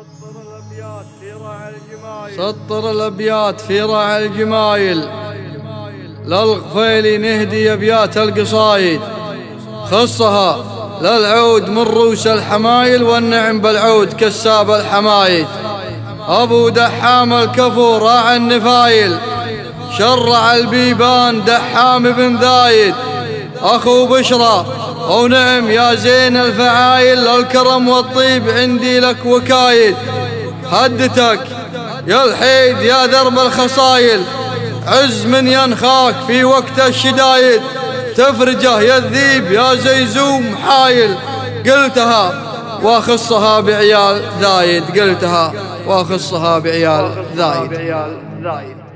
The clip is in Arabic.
سطر الأبيات في رعى الجمايل للغفيلي نهدي أبيات القصايد خصها للعود من روس الحمايل والنعم بالعود كساب الحمايد. أبو دحام الكفو راعى النفايل شرع البيبان دحام بن ذايد أخو بشرى ونعم يا زين الفعايل الكرم والطيب عندي لك وكايد. هدتك يا الحيد يا درب الخصايل عز من ينخاك في وقت الشدايد تفرجه يا الذيب يا زيزوم حايل قلتها واخصها بعيال ذايد قلتها واخصها بعيال ذايد.